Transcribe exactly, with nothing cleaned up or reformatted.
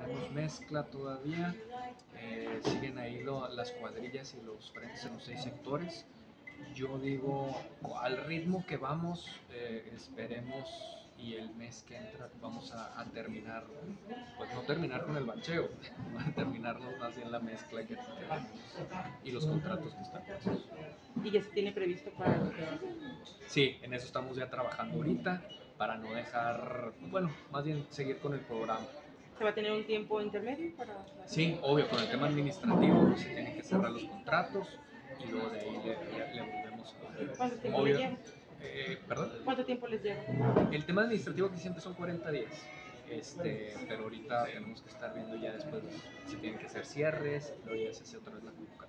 tenemos mezcla todavía, eh, siguen ahí lo, las cuadrillas y los frentes en los seis sectores. Yo digo, al ritmo que vamos, eh, esperemos y el mes que entra vamos a, a terminar, pues no terminar con el bacheo, a terminarnos más bien la mezcla que tenemos y los contratos que están puestos. ¿Y ya se tiene previsto para lo que sigue? Sí, en eso estamos ya trabajando ahorita para no dejar, bueno, más bien seguir con el programa. ¿Se va a tener un tiempo intermedio para...? Sí, obvio, con el tema administrativo se tienen que cerrar los contratos y luego de ahí le, le, le volvemos ¿Cuánto a... tiempo les Obvio, lleva? eh, ¿perdón? ¿Cuánto tiempo les lleva? El tema administrativo que siempre son cuarenta días, este, pero ahorita tenemos que estar viendo ya después, se tienen que hacer cierres, luego ya se hace otra vez la convocatoria